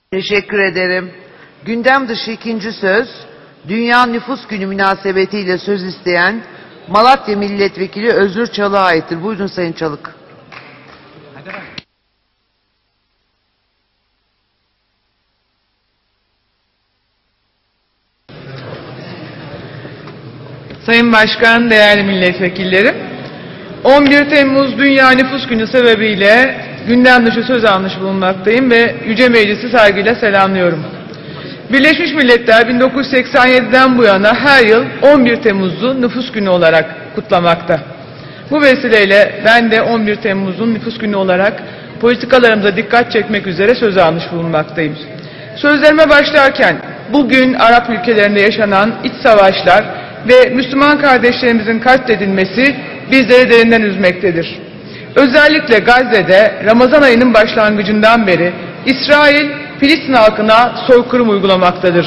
Teşekkür ederim. Gündem dışı ikinci söz, Dünya Nüfus Günü münasebetiyle söz isteyen Malatya Milletvekili Özgür Çalık'a aittir. Buyurun Sayın Çalık. Sayın Başkan, değerli milletvekillerim, 11 Temmuz Dünya Nüfus Günü sebebiyle gündem dışı söz almış bulunmaktayım ve Yüce Meclisi saygıyla selamlıyorum. Birleşmiş Milletler 1987'den bu yana her yıl 11 Temmuz'u Nüfus Günü olarak kutlamakta. Bu vesileyle ben de 11 Temmuz'un Nüfus Günü olarak politikalarımıza dikkat çekmek üzere söz almış bulunmaktayım. Sözlerime başlarken bugün Arap ülkelerinde yaşanan iç savaşlar ve Müslüman kardeşlerimizin katledilmesi bizleri derinden üzmektedir. Özellikle Gazze'de Ramazan ayının başlangıcından beri İsrail, Filistin halkına soykırım uygulamaktadır.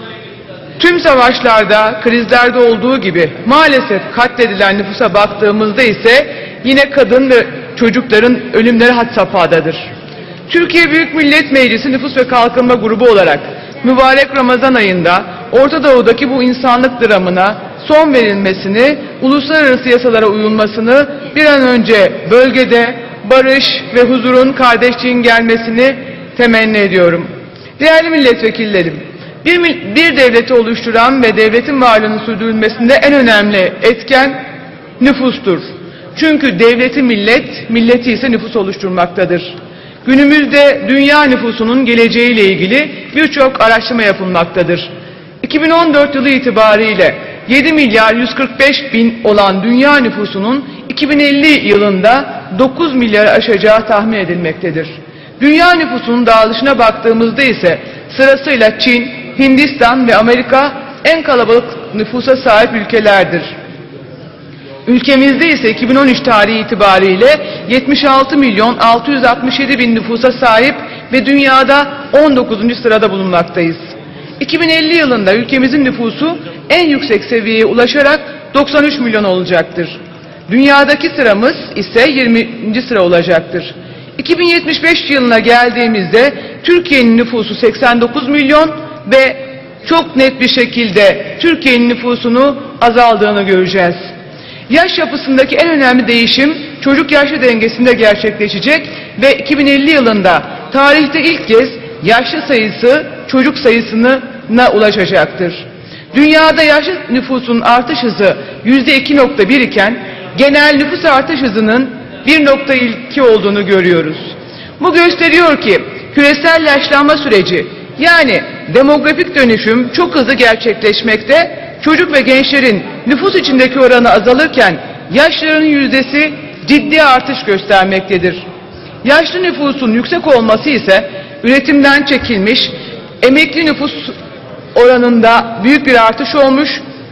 Tüm savaşlarda, krizlerde olduğu gibi maalesef katledilen nüfusa baktığımızda ise yine kadın ve çocukların ölümleri had safhadadır. Türkiye Büyük Millet Meclisi Nüfus ve Kalkınma Grubu olarak mübarek Ramazan ayında Orta Doğu'daki bu insanlık dramına son verilmesini, uluslararası yasalara uyulmasını, bir an önce bölgede barış ve huzurun, kardeşliğin gelmesini temenni ediyorum. Değerli milletvekillerim, bir devleti oluşturan ve devletin varlığının sürdürülmesinde en önemli etken nüfustur. Çünkü devleti millet, milleti ise nüfus oluşturmaktadır. Günümüzde dünya nüfusunun geleceğiyle ilgili birçok araştırma yapılmaktadır. 2014 yılı itibariyle 7 milyar 145 bin olan dünya nüfusunun 2050 yılında 9 milyarı aşacağı tahmin edilmektedir. Dünya nüfusunun dağılışına baktığımızda ise sırasıyla Çin, Hindistan ve Amerika en kalabalık nüfusa sahip ülkelerdir. Ülkemizde ise 2013 tarihi itibariyle 76 milyon 667 bin nüfusa sahip ve dünyada 19. sırada bulunmaktayız. 2050 yılında ülkemizin nüfusu en yüksek seviyeye ulaşarak 93 milyon olacaktır. Dünyadaki sıramız ise 20. sıra olacaktır. 2075 yılına geldiğimizde Türkiye'nin nüfusu 89 milyon ve çok net bir şekilde Türkiye'nin nüfusunu azaldığını göreceğiz. Yaş yapısındaki en önemli değişim çocuk yaşlı dengesinde gerçekleşecek ve 2050 yılında tarihte ilk kez yaşlı sayısı çocuk sayısına ulaşacaktır. Dünyada yaşlı nüfusun artış hızı %2.1 iken genel nüfus artış hızının 1.2 olduğunu görüyoruz. Bu gösteriyor ki küresel yaşlanma süreci yani demografik dönüşüm çok hızlı gerçekleşmekte, çocuk ve gençlerin nüfus içindeki oranı azalırken yaşlıların yüzdesi ciddi artış göstermektedir. Yaşlı nüfusun yüksek olması ise üretimden çekilmiş, emekli nüfus oranında büyük bir artış olmuş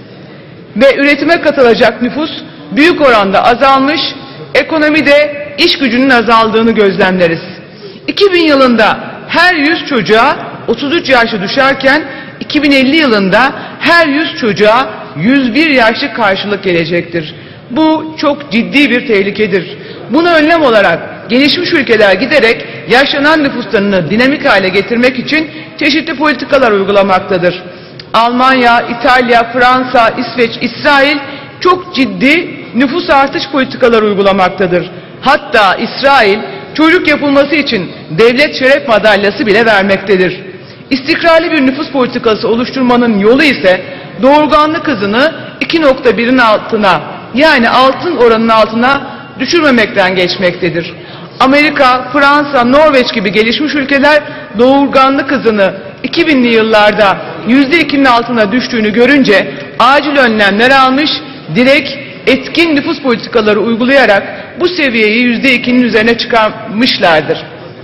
ve üretime katılacak nüfus büyük oranda azalmış, ekonomide iş gücünün azaldığını gözlemleriz. 2000 yılında her 100 çocuğa 33 yaşlı düşerken 2050 yılında her 100 çocuğa 101 yaşlı karşılık gelecektir. Bu çok ciddi bir tehlikedir. Buna önlem olarak gelişmiş ülkeler giderek yaşlanan nüfuslarını dinamik hale getirmek için çeşitli politikalar uygulamaktadır. Almanya, İtalya, Fransa, İsveç, İsrail çok ciddi nüfus artış politikaları uygulamaktadır. Hatta İsrail çocuk yapılması için devlet şeref madalyası bile vermektedir. İstikrarlı bir nüfus politikası oluşturmanın yolu ise doğurganlık hızını 2.1'in altına yani altın oranının altına düşürmemekten geçmektedir. Amerika, Fransa, Norveç gibi gelişmiş ülkeler doğurganlık hızını 2000'li yıllarda %2'nin altına düştüğünü görünce acil önlemler almış, direkt etkin nüfus politikaları uygulayarak bu seviyeyi %2'nin üzerine çıkarmışlardır.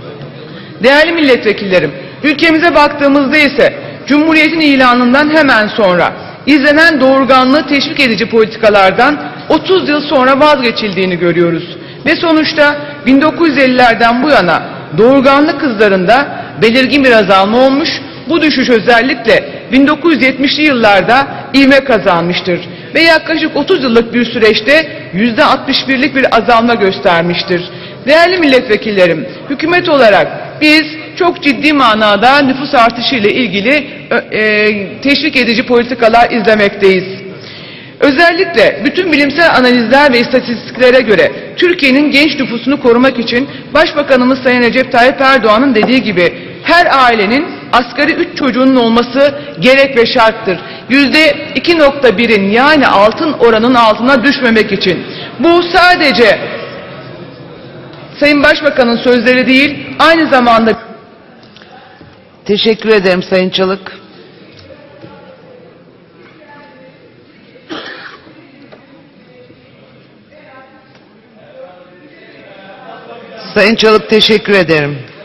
Değerli milletvekillerim, ülkemize baktığımızda ise Cumhuriyet'in ilanından hemen sonra izlenen doğurganlığı teşvik edici politikalardan 30 yıl sonra vazgeçildiğini görüyoruz. Ve sonuçta 1950'lerden bu yana doğurganlık hızlarında belirgin bir azalma olmuş, bu düşüş özellikle 1970'li yıllarda ivme kazanmıştır ve yaklaşık 30 yıllık bir süreçte %61'lik bir azalma göstermiştir. Değerli milletvekillerim, hükümet olarak biz çok ciddi manada nüfus artışı ile ilgili teşvik edici politikalar izlemekteyiz. Özellikle bütün bilimsel analizler ve istatistiklere göre Türkiye'nin genç nüfusunu korumak için Başbakanımız Sayın Recep Tayyip Erdoğan'ın dediği gibi her ailenin asgari 3 çocuğunun olması gerek ve şarttır. %2.1'in yani altın oranın altına düşmemek için. Bu sadece Sayın Başbakan'ın sözleri değil, aynı zamanda... Teşekkür ederim Sayın Çalık. Sayın Çalık, teşekkür ederim.